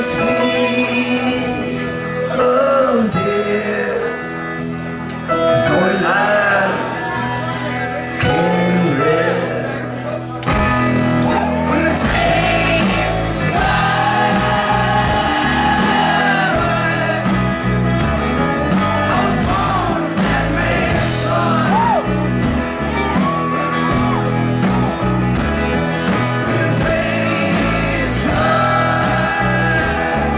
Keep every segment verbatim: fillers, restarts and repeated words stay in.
sweet love, dear, is only life can rest. When the days turn, I was born that man's son. When the days turn,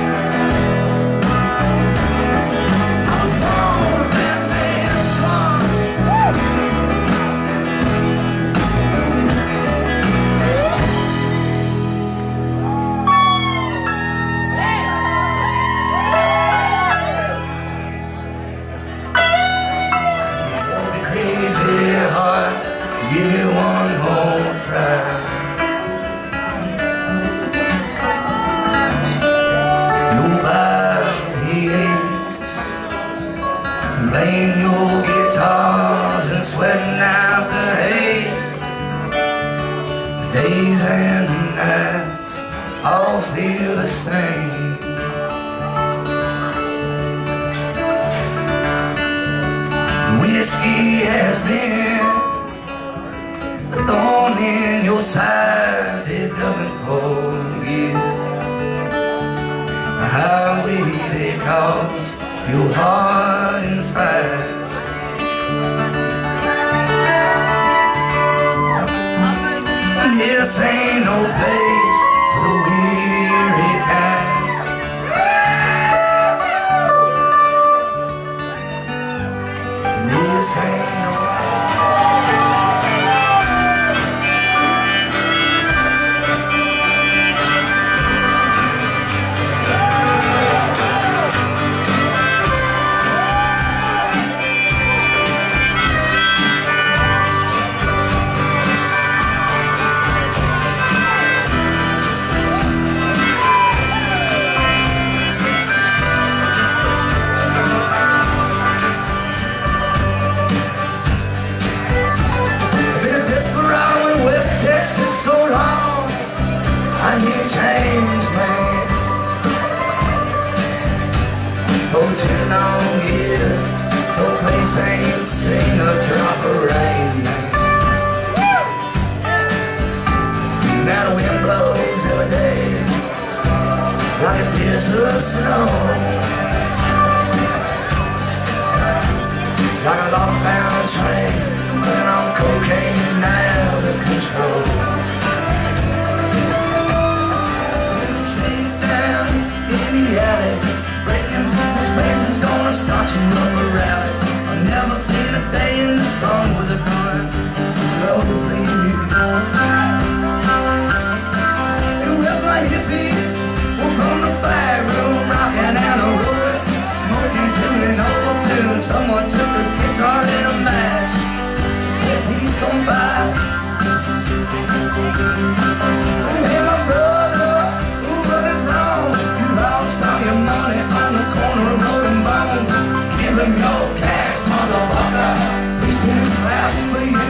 I was born that man's son. Crazy heart, give me one more try. Nobody hates from playing your guitars and sweating out the hate. The days and the nights all feel the same. Whiskey has been a thorn in your side, it doesn't forgive. The highway they caused your heart inside. This ain't no place for the weary kind. This ain't no so long, I need change, man. For two long years, the place ain't seen a drop of rain, man. Now the wind blows every day like a dish of snow, like a lost-bound train running on cocaine out of control. Start you rubber rally. I've never seen a day in the sun with a gun. Slowly and rest my hippies were from the back room, rocking and a rolling, smoking to an old tune. Someone took a guitar and a match, set peace on fire. Hey, my brother, ooh, what is wrong? You lost all your money on the corner of rolling bones. Give him your cash, motherfucker. He's too fast for you.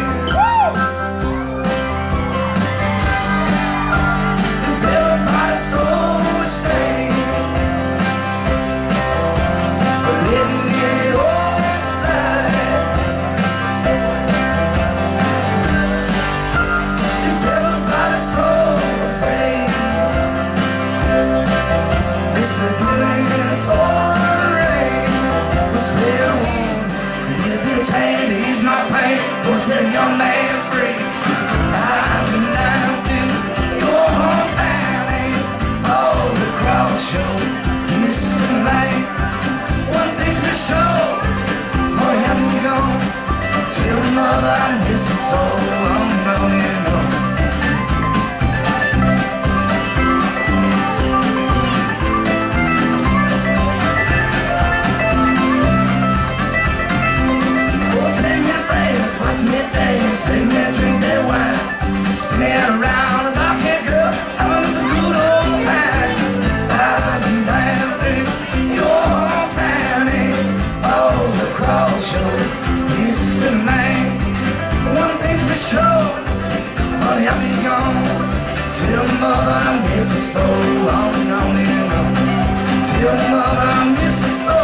Cause everybody's so ashamed for letting it all slide. Cause everybody's so afraid. It's the dealing it's all. Change to ease my pain, or set a young man free. I've been down to your hometown, ain't all the crowd show. Listen, like one thing's for sure, boy, have you gone? Tell mother I miss her so. I'm going home. Watch me dance, let me drink that wine, spin around a dark-haired girl, having us a good old time. I've been down through your hometown, and all the crowd show. Listen, man, one thing's for sure, honey, I'll be gone. Tell mother I miss her so. On and on and on. Tell mother I miss her so.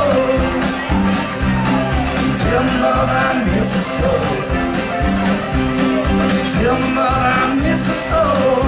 Tell mother I miss her so. Tell mother I miss her so.